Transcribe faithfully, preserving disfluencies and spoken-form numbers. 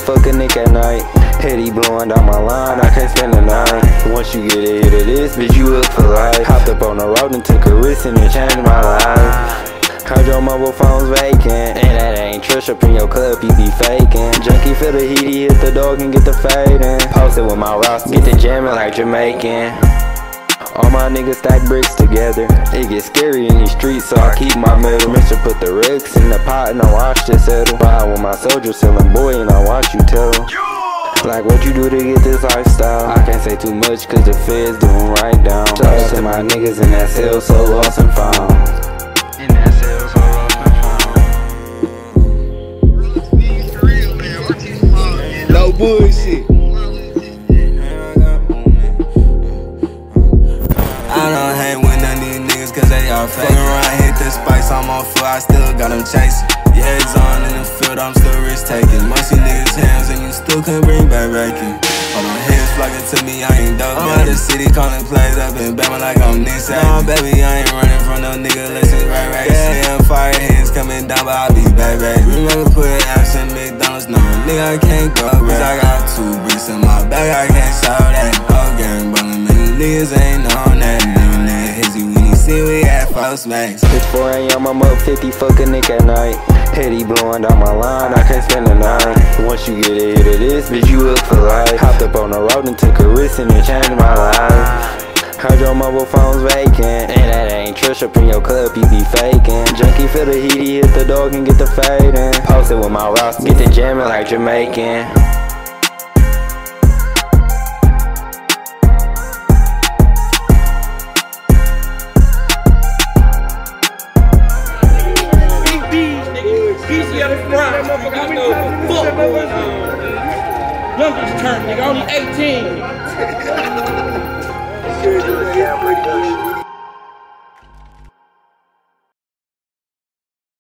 fuck a nigga at night. Heady blowing down my line, I can't spend the night. Once you get a hit of this, bitch, you hooked for life. Hopped up on the road and took a risk and it changed my life. Heard your mobile phone's vacant, and that ain't Trish up in your club, you be faking. Junkie feel the heat, he hit the dog and get the fading. Posted with my roster, get the jamming like Jamaican. All my niggas stack bricks together. It gets scary in these streets, so I keep my middle. Mister put the Ricks in the pot and I watch this settle. Ride with my soldier selling boy and I watch you tell. Like what you do to get this lifestyle. I can't say too much cause the feds doing right down. Shout out to my niggas in that cell so lost and found. In that cell so lost and found. No bullshit. I don't hang with none of these niggas cause they all fake. Fuckin' around, hit the spikes, I'm on foot, I still got them chasing. Yeah, it's on in the field, I'm still risk taking. Most you niggas hands and you still couldn't bring back bacon. All them heads flocking to me, I ain't dope. I'm out the city calling plays up in Bama like I'm Naishawn. No, baby, I ain't running from no nigga, listen, right, right. Yeah, fire heads coming down, but I be back, back. Remember putting apps in McDonald's, no, nigga, I can't go back. I got two bricks in my bag, I can't show that. Oh, gang, ballin', many niggas ain't on that. Nigga, nigga, hits you when you see we at false max. It's four A M, I'm up fifty, fuck a nigga at night. Heady blowing down my line, I can't spend the night. Once you get a hit of this, bitch, you hooked for life. Hopped up on the road and took a risk and it changed my life. Heard your mobile phone's vacant, and that ain't Trish up in your club, you be faking. Junkie feel the heat, he hit the dog and get the fading. Posted with my roster, get the jamming like Jamaican. Youngest turn, nigga, only eighteen.